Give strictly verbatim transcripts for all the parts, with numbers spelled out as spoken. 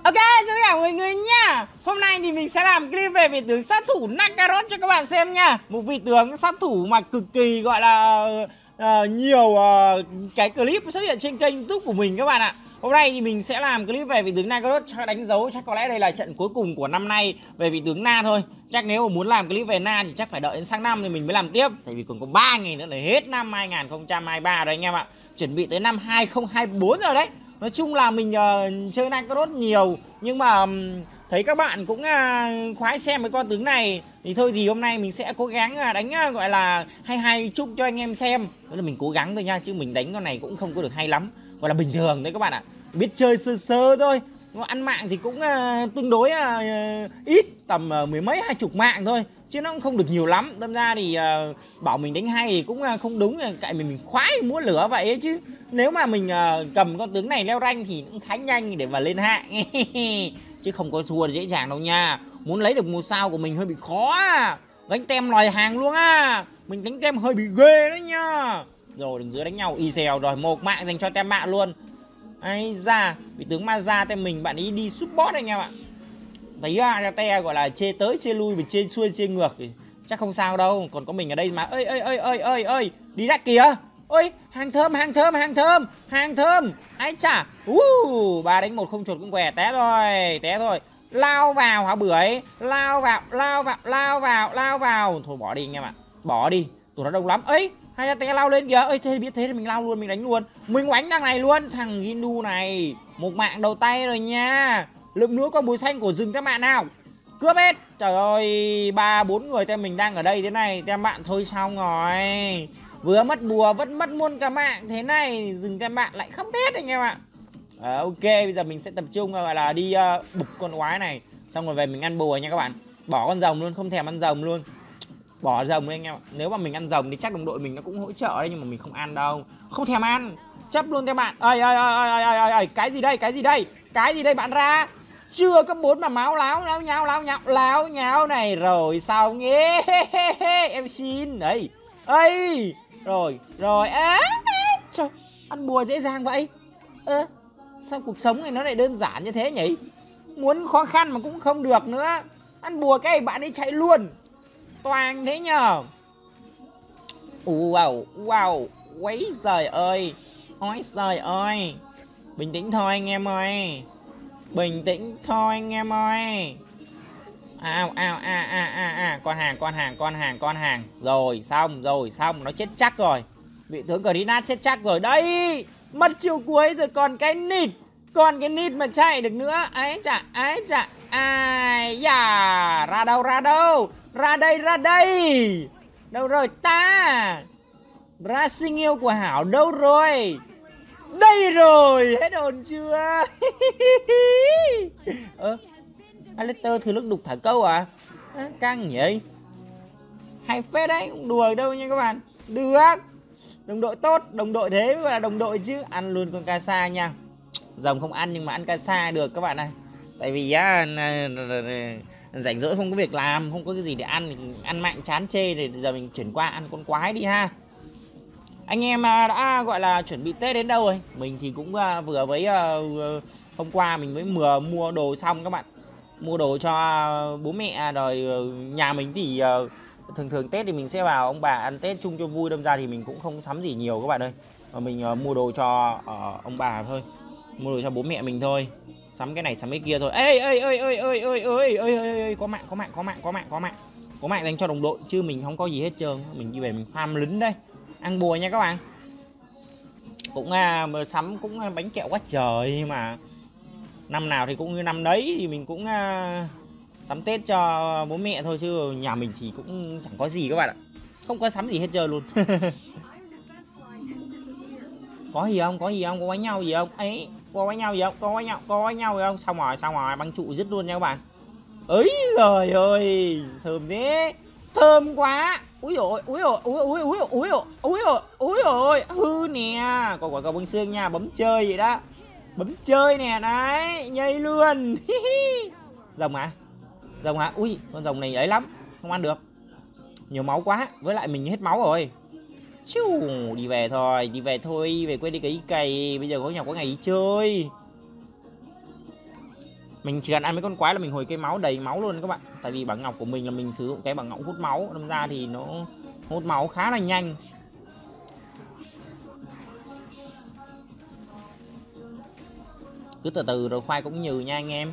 Ok, xin chào mọi người nha. Hôm nay thì mình sẽ làm clip về vị tướng sát thủ Nakaroth cho các bạn xem nha. Một vị tướng sát thủ mà cực kỳ gọi là uh, nhiều uh, cái clip xuất hiện trên kênh YouTube của mình các bạn ạ. Hôm nay thì mình sẽ làm clip về vị tướng Nakaroth cho đánh dấu, chắc có lẽ đây là trận cuối cùng của năm nay về vị tướng Na thôi. Chắc nếu mà muốn làm clip về Na thì chắc phải đợi đến sang năm thì mình mới làm tiếp. Tại vì còn có ba ngày nữa là hết năm hai nghìn không trăm hai mươi ba rồi anh em ạ. Chuẩn bị tới năm hai nghìn không trăm hai mươi tư rồi đấy. Nói chung là mình uh, chơi Nakaroth nhiều, nhưng mà um, thấy các bạn cũng uh, khoái xem cái con tướng này. Thì thôi thì hôm nay mình sẽ cố gắng uh, đánh uh, gọi là hay hay chút cho anh em xem. Đó là mình cố gắng thôi nha, chứ mình đánh con này cũng không có được hay lắm. Gọi là bình thường đấy các bạn ạ. Biết chơi sơ sơ thôi. Ăn mạng thì cũng uh, tương đối uh, ít, tầm uh, mười mấy hai chục mạng thôi, chứ nó cũng không được nhiều lắm. Đâm ra thì uh, bảo mình đánh hay thì cũng uh, không đúng. Tại mình mình khoái múa lửa vậy ấy chứ. Nếu mà mình uh, cầm con tướng này leo rank thì cũng khá nhanh để mà lên hạng chứ không có thua dễ dàng đâu nha. Muốn lấy được một sao của mình hơi bị khó à. Đánh tem loài hàng luôn á. Mình đánh tem hơi bị ghê đấy nha. Rồi đừng dưới đánh nhau y xèo. Rồi một mạng dành cho tem mạng luôn. Ai da, vị tướng Maza tem mình bạn ấy đi support anh em ạ. Thấy Agate gọi là chê tới chê lui, chê xuôi chê ngược thì chắc không sao đâu. Còn có mình ở đây mà. Ơi ơi ơi ơi ơi ơi, đi ra kìa. Ôi, hàng thơm hàng thơm hàng thơm hàng thơm. Ái chà, uh, ba đánh một không chuột cũng què. Té rồi, té rồi. Lao vào hả bưởi. Lao vào, lao vào, lao vào, lao vào. Thôi bỏ đi anh em ạ, bỏ đi, tụi nó đông lắm. Ấy, hai té lao lên kìa. Ơi thế biết thế thì mình lao luôn, mình đánh luôn. Mình đánh thằng này luôn, thằng Gindu này. Một mạng đầu tay rồi nha. Lượm nữa con bùi xanh của rừng các bạn nào. Cướp hết. Trời ơi, ba bốn người tem mình đang ở đây thế này, tem bạn thôi xong rồi. Vừa mất bùa vẫn mất luôn cả mạng thế này, dừng tem bạn lại không hết anh em ạ. À, ok, bây giờ mình sẽ tập trung gọi là đi uh, bục con quái này, xong rồi về mình ăn bùa nha các bạn. Bỏ con rồng luôn, không thèm ăn rồng luôn. Bỏ rồng đi anh em ạ. Nếu mà mình ăn rồng thì chắc đồng đội mình nó cũng hỗ trợ đấy, nhưng mà mình không ăn đâu. Không thèm ăn. Chấp luôn các bạn. Ơi ơi ơi ơi ơi ơi, cái gì đây? Cái gì đây? Cái gì đây bạn ra? Chưa cấp bốn mà máu láo láo nhau láo nhau láo nhau này rồi sao nghe. Em xin đấy. Ây, rồi rồi á. Trời, ăn bùa dễ dàng vậy. Ơ, sao cuộc sống này nó lại đơn giản như thế nhỉ? Muốn khó khăn mà cũng không được nữa. Ăn bùa cái bạn ấy chạy luôn. Toàn thế nhờ. Wow, wow, quấy trời ơi. Ôi trời ơi. Bình tĩnh thôi anh em ơi. Bình tĩnh thôi anh em ơi. Ao ao a a a a, con hàng con hàng con hàng con hàng. Rồi xong rồi xong, nó chết chắc rồi. Vị tướng Grinat chết chắc rồi. Đây, mất chiều cuối rồi, còn cái nịt. Còn cái nịt mà chạy được nữa. Ấy chà, ấy chà. Ai da, ra đâu ra đâu. Ra đây ra đây. Đâu rồi ta? Ra sinh yêu của Hảo đâu rồi? Đây rồi, hết hồn chưa? Ơ, Alistair thừa lúc đục thả câu à? À, căng nhỉ? Hay phết đấy, không đùa đâu nha các bạn. Được, đồng đội tốt, đồng đội thế mới gọi là đồng đội chứ. Ăn luôn con Kasa nha. Rồng không ăn nhưng mà ăn Kasa được các bạn này. Tại vì á, rảnh rỗi không có việc làm, không có cái gì để ăn, ăn mạng chán chê, thì giờ mình chuyển qua ăn con quái đi ha. Anh em đã gọi là chuẩn bị Tết đến đâu rồi? Mình thì cũng vừa với uh, hôm qua mình mới vừa mua đồ xong các bạn. Mua đồ cho bố mẹ rồi. Nhà mình thì uh, thường thường Tết thì mình sẽ vào ông bà ăn Tết chung cho vui. Đâm ra thì mình cũng không sắm gì nhiều các bạn ơi. Mà mình uh, mua đồ cho uh, ông bà thôi. Mua đồ cho bố mẹ mình thôi. Sắm cái này sắm cái kia thôi. Ê ơi ơi ơi ơi ơi ơi ơi ơi, có mạng có mạng có mạng có mạng có mạng. Có mạng dành cho đồng đội chứ mình không có gì hết trơn. Mình đi về mình farm lính đây. Ăn bùa nha các bạn. Cũng uh, sắm cũng uh, bánh kẹo quá trời mà. Năm nào thì cũng như năm đấy, thì mình cũng uh, sắm Tết cho bố mẹ thôi, chứ nhà mình thì cũng chẳng có gì các bạn ạ. Không có sắm gì hết trơn luôn. Có gì không? Có gì không? Có đánh nhau gì không? Ấy, có đánh nhau gì không? Có đánh nhau, có đánh nhau gì không? Xong rồi, xong rồi, băng trụ dứt luôn nha các bạn. Ấy giời ơi, thơm thế. Thơm quá. Úi dồi, úi dồi, úi úi úi úi úi úi úi ôi, hư nè. Còn quả cầu băng xương nha, bấm chơi vậy đó. Bấm chơi nè, đấy, nhây luôn. Rồng hả? Rồng hả? Ui, con rồng này ấy lắm, không ăn được. Nhiều máu quá, với lại mình hết máu rồi. Chú, đi về thôi, đi về thôi, về quê đi cái cày. Bây giờ có nhà có ngày đi chơi. Mình chỉ cần ăn mấy con quái là mình hồi cây máu đầy máu luôn các bạn. Tại vì bảng ngọc của mình là mình sử dụng cái bảng ngọc hút máu, đâm ra thì nó hút máu khá là nhanh. Cứ từ từ rồi khoai cũng nhừ nha anh em.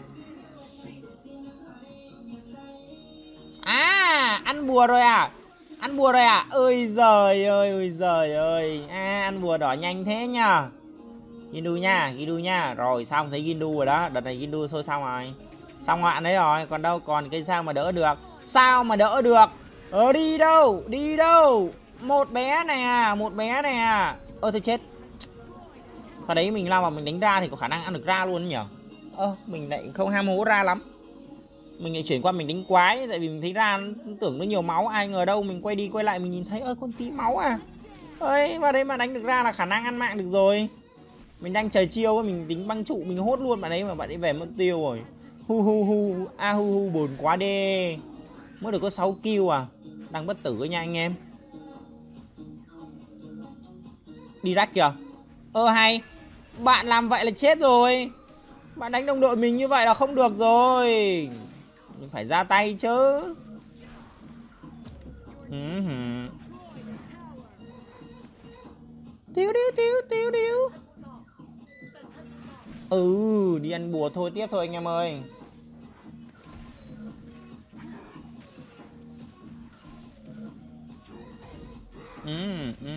À, ăn bùa rồi à? Ăn bùa rồi à? Ơi giời ơi, ơi giời ơi. À, ăn bùa đỏ nhanh thế nhá. Gindu nha, Gindu nha. Rồi xong thấy Gindu rồi đó. Đợt này Gindu thôi xong rồi. Xong hoạn đấy rồi. Còn đâu, còn cái sao mà đỡ được. Sao mà đỡ được. Ờ đi đâu, đi đâu. Một bé này à, một bé này à. Ơ thôi chết. Sau đấy mình lao vào mình đánh ra thì có khả năng ăn được ra luôn nhỉ. Ơ mình lại không ham hố ra lắm. Mình lại chuyển qua mình đánh quái. Tại vì mình thấy ra tưởng nó nhiều máu. Ai ngờ đâu mình quay đi quay lại mình nhìn thấy ơ con tí máu à. Ơi vào đấy mà đánh được ra là khả năng ăn mạng được rồi. Mình đang chờ chiêu mình tính băng trụ mình hốt luôn bạn ấy mà bạn ấy về mất tiêu rồi. Hu hu hu, a hu hu buồn quá đê. Mới được có sáu kill à. Đang bất tử nha anh em. Đi rách kìa. Ơ hay. Bạn làm vậy là chết rồi. Bạn đánh đồng đội mình như vậy là không được rồi. Mình phải ra tay chứ. Tiêu điêu tiêu tiêu điêu. Ừ, đi ăn bùa thôi tiếp thôi anh em ơi. Ừ, ừ.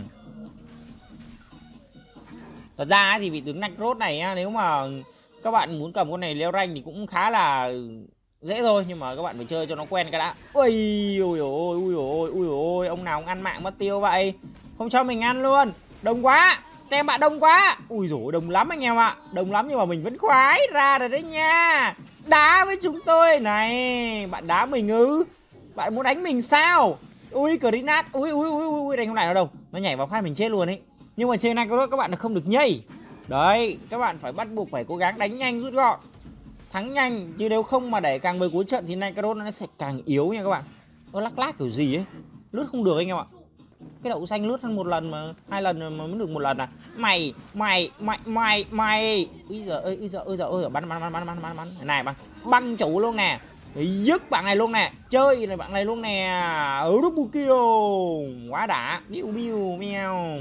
Thật ra thì vị tướng Nacrot này á, nếu mà các bạn muốn cầm con này leo rank thì cũng khá là dễ thôi, nhưng mà các bạn phải chơi cho nó quen cái đã. Ui ui ôi ui ôi ui ôi, ông nào cũng ăn mạng mất tiêu vậy. Không cho mình ăn luôn. Đông quá. Tem bạn đông quá. Ui dồi đông lắm anh em ạ. Đông lắm nhưng mà mình vẫn khoái ra rồi đấy nha. Đá với chúng tôi này. Bạn đá mình ư? Bạn muốn đánh mình sao? Ui Crinat. Ui ui ui ui đánh không lại nó đâu. Nó nhảy vào phát mình chết luôn ấy. Nhưng mà trên này các bạn không được nhây. Đấy, các bạn phải bắt buộc phải cố gắng đánh nhanh rút gọn. Thắng nhanh, chứ nếu không mà để càng về cuối trận thì Nacrot nó sẽ càng yếu nha các bạn. Nó lắc lác kiểu gì ấy. Lướt không được anh em ạ. Cái đậu xanh lướt hơn một lần mà hai lần mà mới được một lần à. Mày, mày, mày, mày, mày. Úi giời ơi, úi giời ơi, ơi bắn bắn bắn bắn bắn bắn bắn. Này bắn. Bắn chủ luôn nè. Dứt bạn này luôn nè. Chơi này bạn này luôn nè. Ở double kill. Quá đã. Biu biu meo.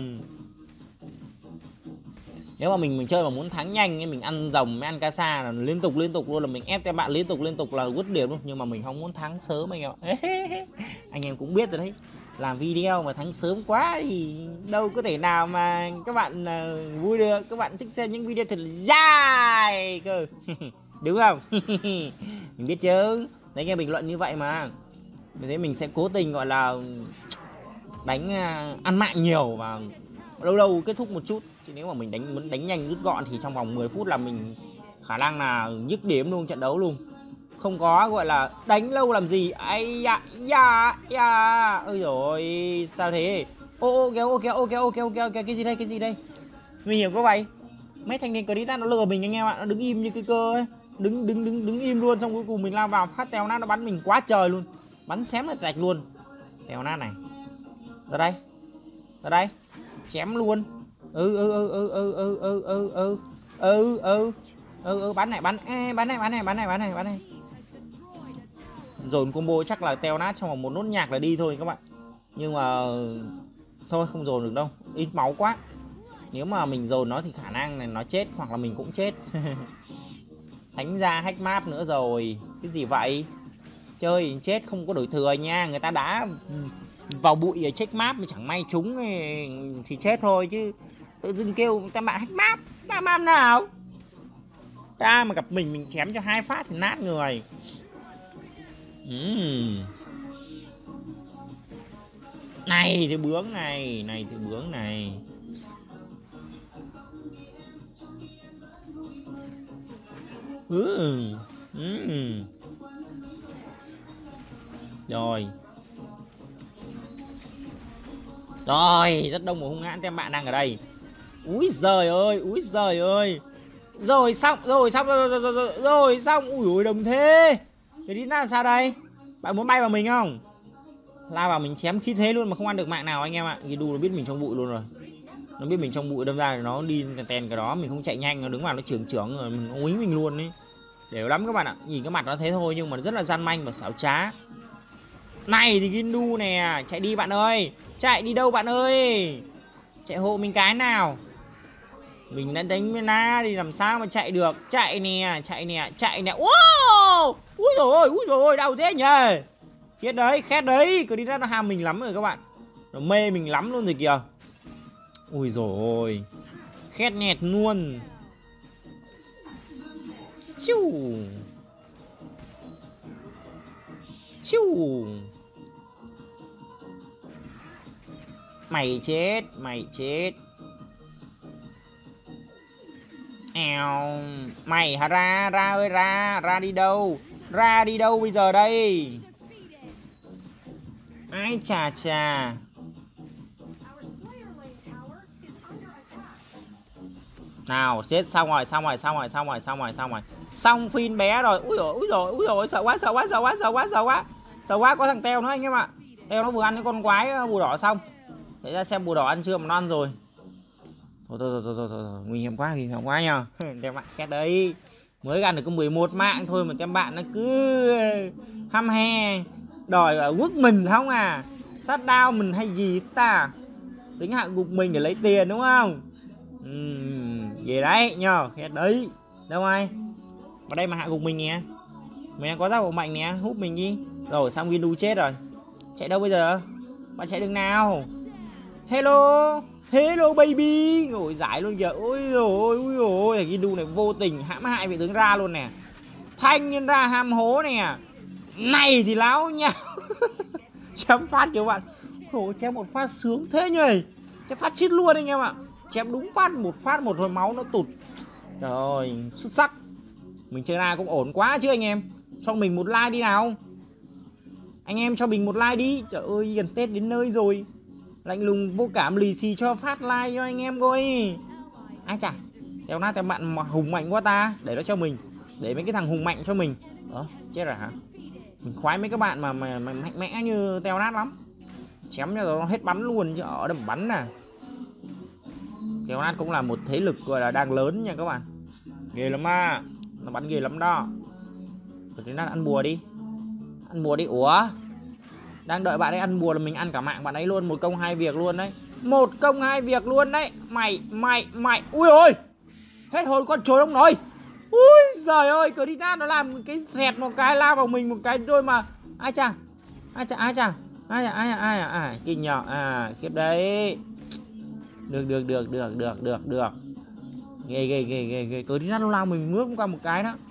Nếu mà mình mình chơi mà muốn thắng nhanh mình ăn rồng mới ăn casa là liên tục liên tục luôn, là mình ép các bạn liên tục liên tục là quất điểm luôn, nhưng mà mình không muốn thắng sớm anh em ạ. Anh em cũng biết rồi đấy, làm video mà thắng sớm quá thì đâu có thể nào mà các bạn uh, vui được. Các bạn thích xem những video thật là dài cơ. Đúng không? Mình biết chứ. Đấy, nghe bình luận như vậy mà. Vì thế mình sẽ cố tình gọi là đánh uh, ăn mạng nhiều và lâu lâu kết thúc một chút. Chứ nếu mà mình đánh muốn đánh nhanh rút gọn thì trong vòng mười phút là mình khả năng là dứt điểm luôn trận đấu luôn. Không có gọi là đánh lâu làm gì. Ai da da da. Ôi rồi sao thế? Ô ô kéo ô kéo ô kéo ô kéo kéo cái gì đây, cái gì đây? Nguy hiểm quá vậy. Mấy thanh niên Crinat nó lừa mình anh em ạ. Nó đứng im như cái cơ ấy. Đứng đứng đứng đứng im luôn, xong cuối cùng mình lao vào phát tèo nát nó bắn mình quá trời luôn. Bắn xém là rạch luôn. Tèo nát này. Ra đây. Ra đây. Chém luôn. Ừ ừ ừ ừ ừ ừ ừ ừ ừ ừ ừ ừ ừ bắn này bắn Ê, bắn này bắn này bắn này bắn này bắn này dồn combo chắc là teo nát trong vòng một nốt nhạc là đi thôi các bạn. Nhưng mà thôi không dồn được đâu, ít máu quá. Nếu mà mình dồn nó thì khả năng này nó chết hoặc là mình cũng chết. Thánh ra hack map nữa rồi. Cái gì vậy? Chơi chết không có đổi thừa nha. Người ta đã vào bụi ở check map mà chẳng may trúng thì chết thôi, chứ tự dưng kêu người ta bạn hack map. Ba map nào ra mà gặp mình mình chém cho hai phát thì nát người. uhm. Này thì bướng này. Này thì bướng này. uhm. Uhm. Rồi Rồi rất đông một hung hãn tem bạn đang ở đây. Úi giời ơi, úi giời ơi. Rồi xong, rồi xong, rồi, rồi, rồi, rồi, rồi xong. Ui ôi đồng thế. Cái đi là sao đây? Bạn muốn bay vào mình không? La vào mình chém khí thế luôn mà không ăn được mạng nào anh em ạ. Gindu nó biết mình trong bụi luôn rồi. Nó biết mình trong bụi đâm ra nó đi tèn tèn cái đó. Mình không chạy nhanh, nó đứng vào nó trưởng trưởng rồi mình uýnh mình luôn ấy. Đều lắm các bạn ạ. Nhìn cái mặt nó thế thôi nhưng mà rất là gian manh và xảo trá. Này thì Gindu nè, chạy đi bạn ơi. Chạy đi đâu bạn ơi? Chạy hộ mình cái nào. Mình đã đánh với na thì làm sao mà chạy được. Chạy nè, chạy nè, chạy nè. Wow! Úi dồi ôi, úi dồi ôi, đau thế nhỉ. Khét đấy, khét đấy. Cứ đi ra nó ham mình lắm rồi các bạn. Nó mê mình lắm luôn rồi kìa. Ui dồi ôi. Khét nhẹt luôn. Chiu. Chiu. Mày chết, mày chết. Eo. Mày hả ra, ra ơi ra, ra đi đâu? Ra đi đâu bây giờ đây? Ai chà chà. Nào, chết xong rồi, xong rồi, xong rồi, xong rồi, xong rồi, xong rồi. Xong phim bé rồi. Úi dồi, úi dồi, úi dồi, sợ quá, sợ quá, sợ quá, sợ quá, sợ quá. Sợ quá, có thằng Teo nữa anh em ạ. Teo nó vừa ăn cái con quái bùa đỏ xong. Để ra xem bùa đỏ ăn chưa mà nó ăn rồi. Thôi thôi thôi thôi, thôi, thôi. Nguy hiểm quá, nguy hiểm quá nhờ. Tem bạn khét đấy. Mới gan được có mười một mạng thôi mà tem bạn nó cứ hăm he đòi ở quốc mình không à. Sát đao mình hay gì ta. Tính hạ gục mình để lấy tiền đúng không? Uhm, về đấy nhờ, khét đấy. Đâu ai? Vào đây mà hạ gục mình nè. Mình đang có ra bộ mạnh nè, hút mình đi. Rồi xong Gindu chết rồi. Chạy đâu bây giờ? Bạn chạy đường nào? Hello. Hello baby. Ôi giải luôn kìa. Ôi ôi ôi ôi. Gindu này vô tình hãm hại vị tướng ra luôn nè. Thanh nhân ra ham hố nè. Này thì láo nhau. Chém phát kìa bạn. Ôi chém một phát sướng thế nhỉ. Chém phát chít luôn anh em ạ. Chém đúng phát một phát một hồi máu nó tụt. Trời ơi xuất sắc. Mình chơi ra cũng ổn quá chứ anh em. Cho mình một like đi nào. Anh em cho mình một like đi. Trời ơi gần Tết đến nơi rồi. Lạnh lùng vô cảm lì xì cho phát like cho anh em coi. Ai chả. Theo nát theo bạn mà hùng mạnh quá ta. Để nó cho mình. Để mấy cái thằng hùng mạnh cho mình. Ờ chết rồi hả. Mình khoái mấy các bạn mà, mà, mà mạnh mẽ như Teo nát lắm. Chém cho nó hết bắn luôn chứ ở đầm bắn nè. Teo nát cũng là một thế lực gọi là đang lớn nha các bạn. Ghê lắm à. Nó bắn ghê lắm đó. Teo nát ăn bùa đi. Ăn bùa đi. Ủa đang đợi bạn ấy ăn bùa là mình ăn cả mạng bạn ấy luôn. Một công hai việc luôn đấy. Một công hai việc luôn đấy. Mày mày mày. Ui ôi. Hết hồn con trốn ông nói. Ui giời ơi. Cờ đi nát nó làm cái xẹt một cái lao vào mình một cái đôi mà. Ai chà. Ai chà ai chà. Ai à ai à ai à, à. Kinh nhờ. À khiếp đấy. Được được được được được được được. Ghê ghê ghê ghê ghê. Cờ đi nát nó lao mình mướp qua một cái đó.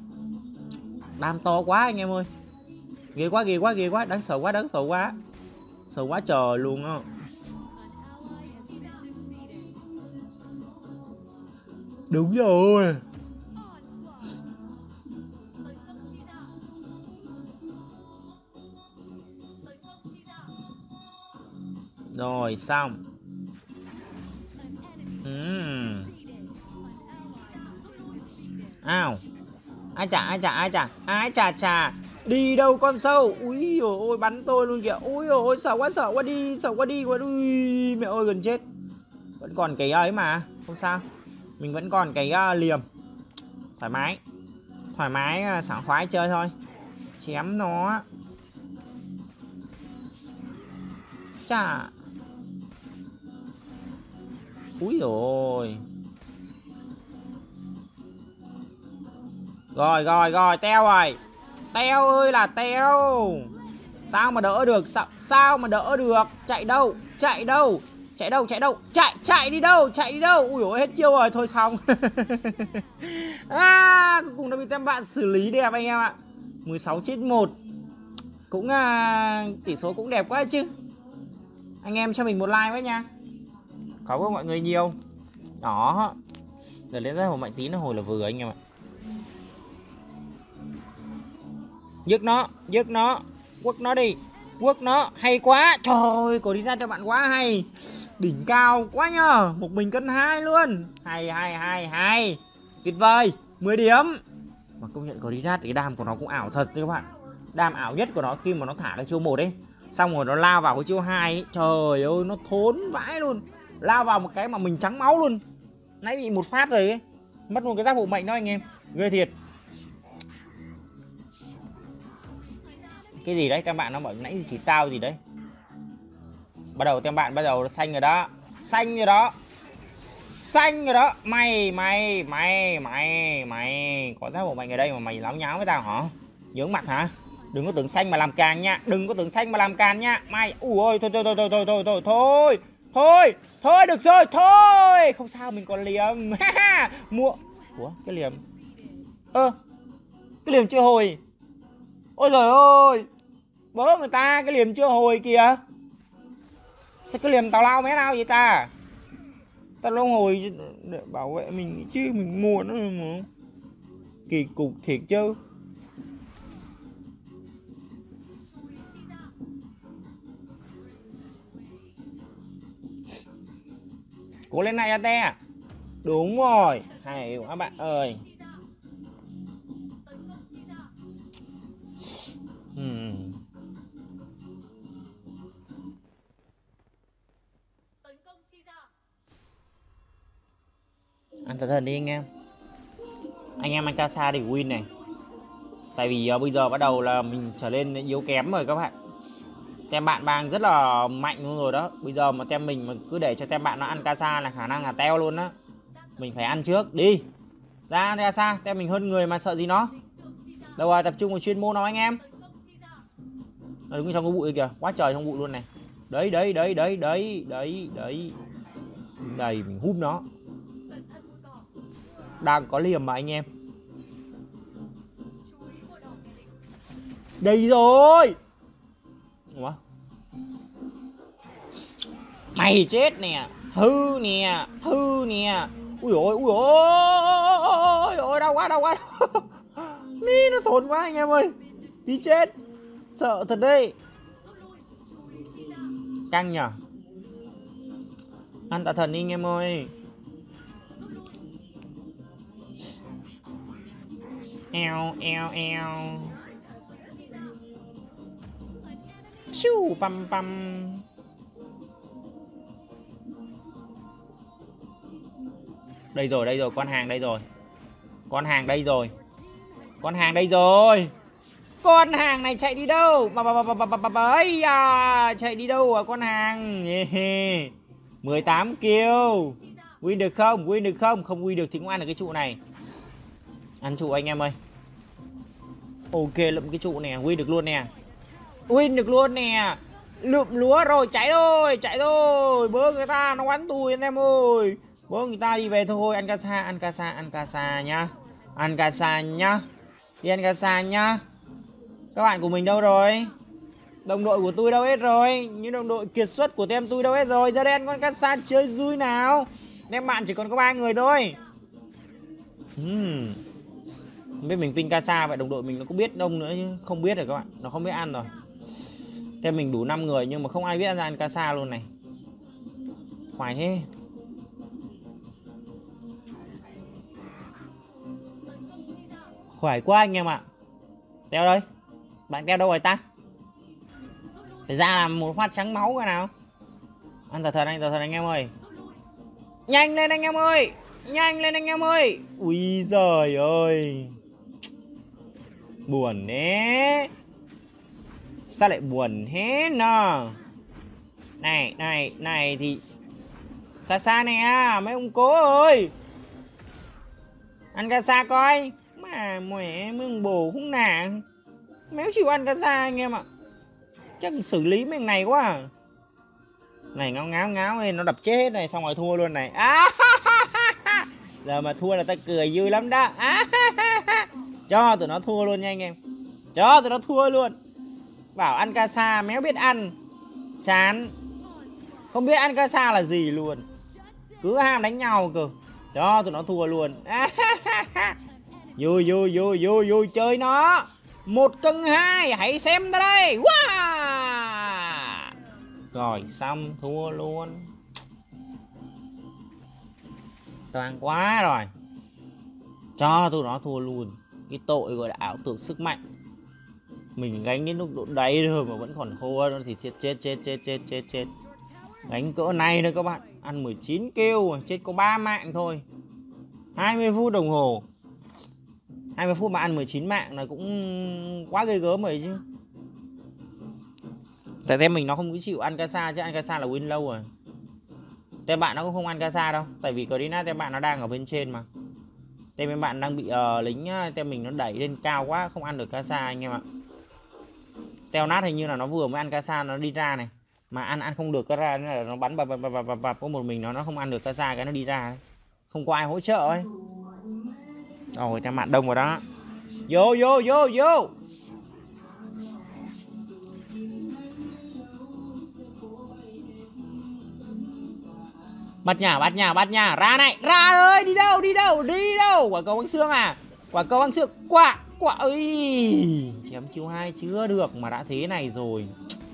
Đam to quá anh em ơi. Ghê quá ghê quá ghê quá. Đáng sợ quá đáng sợ quá. Sợ quá trời luôn á. Đúng rồi. Rồi xong. uhm. Ao. Ai chà ai chà ai chà. Ai chà chà. Đi đâu con sâu. Úi dồi ôi bắn tôi luôn kìa. Úi dồi ôi sợ quá sợ quá đi. Sợ quá đi quá. Ui mẹ ơi gần chết. Vẫn còn cái ấy mà. Không sao. Mình vẫn còn cái uh, liềm. Thoải mái. Thoải mái uh, sảng khoái chơi thôi. Chém nó. Chà. Úi dồi. Rồi rồi rồi Teo rồi. Teo ơi là Teo. Sao mà đỡ được. Sao, sao mà đỡ được. Chạy đâu. Chạy đâu. Chạy đâu chạy đâu. Chạy chạy đi đâu. Chạy đi đâu. Ui dồi hết chiêu rồi. Thôi xong. À, cuối cùng đã bị tem bạn xử lý đẹp anh em ạ. mười sáu chết một. Cũng à, tỷ số cũng đẹp quá chứ. Anh em cho mình một like với nha. Cảm ơn mọi người nhiều. Đó. Giờ lên ra một mạnh tí nó hồi là vừa anh em ạ. Dứt nó. Dứt nó. Quất nó đi. Quất nó. Hay quá. Trời ơi. Cổ đi ra cho bạn quá hay. Đỉnh cao quá nhờ. Một mình cân hai luôn. Hay hay hay hay. Tuyệt vời. mười điểm. Mà công nhận Gridad cái đam của nó cũng ảo thật các bạn. Đam ảo nhất của nó khi mà nó thả cái chiêu một ấy. Xong rồi nó lao vào cái chiêu hai ấy. Trời ơi nó thốn vãi luôn. Lao vào một cái mà mình trắng máu luôn. Nãy bị một phát rồi ấy. Mất một cái giáp hộ mệnh đó anh em. Ghê thiệt. Cái gì đấy tem bạn nó bảo nãy chỉ tao gì đấy. Bắt đầu tem bạn bắt đầu xanh rồi đó. Xanh rồi đó. Xanh rồi đó. Mày mày mày mày mày có giá bộ mày ở đây mà mày láo nháo với tao hả? Nhướng mặt hả? Đừng có tưởng xanh mà làm càn nha. Đừng có tưởng xanh mà làm càn nha. Mày ui ôi thôi thôi thôi thôi thôi thôi thôi thôi. Thôi, thôi được rồi, thôi. Không sao mình còn liềm. Mua. Ủa cái liềm. Ơ. À, cái liềm chưa hồi. Ôi giời ơi. Bớ người ta cái liềm chưa hồi kìa. Sao cái liềm tào lao mé nào vậy ta? Sao nó hồi để bảo vệ mình chứ mình mua nó mà. Kỳ cục thiệt chứ. Cố lên này Ate. Đúng rồi. Hay quá bạn ơi. Hmm. Ăn thật thần đi anh em. Anh em ăn Casa để win này. Tại vì uh, bây giờ bắt đầu là mình trở lên yếu kém rồi các bạn. Tem bạn bang rất là mạnh luôn rồi đó. Bây giờ mà tem mình mà cứ để cho tem bạn nó ăn Casa là khả năng là teo luôn đó. Mình phải ăn trước. Đi. Ra ăn Casa. Tem mình hơn người mà sợ gì nó. Đâu rồi tập trung vào chuyên môn nào anh em. Nó đứng trong cái bụi kìa. Quá trời trong bụi luôn này. Đấy đấy đấy đấy đấy đấy đấy. Đây mình húp nó. Đang có liềm mà anh em. Đây rồi. Ủa? Mày chết nè. Hư nè. Hư nè. Ui ôi ui ôi. Ôi đau quá đau quá. Mi nó thốn quá anh em ơi. Tí chết. Sợ thật đấy. Căng nhở. Ăn tạ thần đi anh em ơi. Eo eo eo. Siu pam pam. Đây rồi đây rồi con hàng đây rồi. Con hàng đây rồi. Con hàng đây rồi. Con hàng này chạy đi đâu? Bà bà bà bà bà bà bà ấy à, chạy đi đâu à con hàng? Yeah. mười tám kill. Win được không? Win được không? Không win được thì cũng ăn được cái trụ này. Ăn trụ anh em ơi. Ok lụm cái trụ nè, win được luôn nè. Win được luôn nè. Lụm lúa rồi, chạy thôi, chạy thôi. Bớ người ta nó quán tùi anh em ơi. Bớ người ta đi về thôi, ăn Casa, ăn Casa, ăn Casa nhá. Ăn Casa nhá. Đi ăn Casa nhá. Các bạn của mình đâu rồi? Đồng đội của tôi đâu hết rồi? Những đồng đội kiệt xuất của tem tôi đâu hết rồi? Ra đây ăn con Casa chơi vui nào. Em bạn chỉ còn có ba người thôi. Hmm. Không biết mình ping Casa vậy đồng đội mình nó có biết đông nữa chứ. Không biết rồi các bạn. Nó không biết ăn rồi. Tem mình đủ năm người nhưng mà không ai biết ra ăn Casa luôn này. Khoái thế. Khoái quá anh em ạ. Teo đây. Bạn Teo đâu rồi ta? Phải ra làm một phát trắng máu cái nào. Ăn thật thật anh, thật thật anh em ơi. Nhanh lên anh em ơi. Nhanh lên anh em ơi. Ui giời ơi. Buồn thế. Sao lại buồn thế nè. Này, này, này thì Casa nè, mấy ông cố ơi. Ăn Casa coi. Mà mẹ mương bồ không nàng. Méo chịu ăn Casa anh em ạ. Chắc xử lý mấy này quá à. Này ngáo ngáo ngáo lên nó đập chết hết này. Xong rồi thua luôn này à, giờ mà thua là ta cười vui lắm đó à, cho tụi nó thua luôn nha anh em. Cho tụi nó thua luôn. Bảo ăn Casa méo biết ăn. Chán. Không biết ăn Casa là gì luôn. Cứ ham đánh nhau cơ. Cho tụi nó thua luôn à, vui vui vui vui vui chơi nó. Một cân hai. Hãy xem ta đây. Wow. Rồi xong thua luôn. Toàn quá rồi. Cho tụi nó thua luôn. Cái tội gọi là ảo tưởng sức mạnh. Mình gánh đến lúc độ đáy rồi mà vẫn còn khô thì chết chết chết chết chết chết chết. Gánh cỡ này nữa các bạn. Ăn mười chín kill chết có ba mạng thôi. hai mươi phút đồng hồ. hai mươi phút mà ăn mười chín mạng là cũng quá ghê gớm rồi chứ. Tại tem mình nó không chịu ăn casa, chứ ăn casa là win lâu rồi. Tem bạn nó cũng không ăn casa đâu, tại vì Karina tem bạn nó đang ở bên trên mà. Tem bên bạn đang bị uh, lính tem mình nó đẩy lên cao quá, không ăn được casa anh em ạ. Teo nát hình như là nó vừa mới ăn casa nó đi ra này, mà ăn ăn không được cái ra là nó bắn bập bập bập bập bập có một mình nó nó không ăn được casa cái nó đi ra ấy. Không có ai hỗ trợ ấy. Rồi tem bạn đông rồi đó. Vô vô vô vô. Bắt nhà bắt nhà bắt nhà ra này, ra ơi, đi đâu đi đâu đi đâu. Quả cầu băng xương à, quả cầu băng xương, quả quả ơi, chém chiêu hai chưa được mà đã thế này rồi.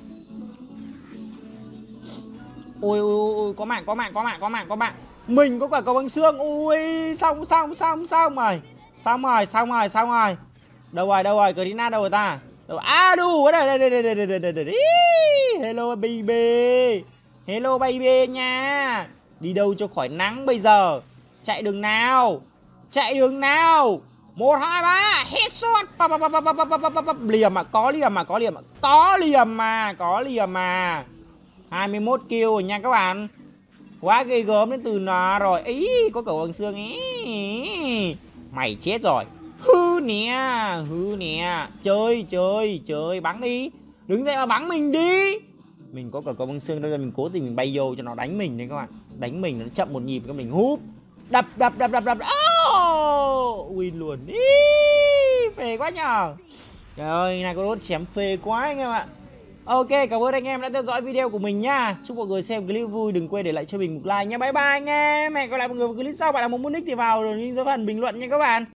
Ôi ôi ôi, có mạng có mạng có mạng có mạng có mạng. Mình có quả cầu băng xương. Ui, xong xong xong xong rồi. Xong rồi xong rồi xong rồi. Đâu rồi đâu rồi, Karina đâu rồi ta? Đâu à, đủ ở đây đây đây đây đây đây đây. Hello baby. Hello baby nha. Đi đâu cho khỏi nắng bây giờ. Chạy đường nào. Chạy đường nào. Một hai ba, headshot. Liềm mà, có liềm mà, có liềm mà. Có liềm mà, có liềm mà. hai mươi mốt kill rồi nha các bạn. Quá ghê gớm đến từ nó rồi. Ý, có cầu bằng xương ý. Mày chết rồi. Hư nè, hư nè. Chơi, chơi, chơi, bắn đi. Đứng dậy mà bắn mình đi. Mình có cầu cầu bằng xương đâu ra mình cố tình mình bay vô cho nó đánh mình đấy các bạn. Đánh mình nó chậm một nhịp cái mình húp. Đập, đập, đập, đập, đập. Oh, win luôn. Ý, phê quá nhờ. Trời ơi, này có đốt chém phê quá anh em ạ. Ok, cảm ơn anh em đã theo dõi video của mình nha. Chúc mọi người xem clip vui, đừng quên để lại cho mình một like nha. Bye bye anh em. Hẹn gặp lại mọi người vào clip sau. Bạn nào muốn nick thì vào link dưới phần bình luận nha các bạn.